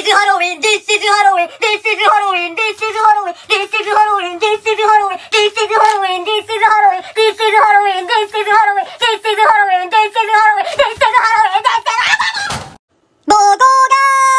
Halloween, this is Halloween, this is Halloween, this is Halloween, this is Halloween, this is Halloween, this is Halloween, this is Halloween, this is Halloween, this is Halloween, this is Halloween, this is Halloween, this is Halloween, this is Halloween, ボードが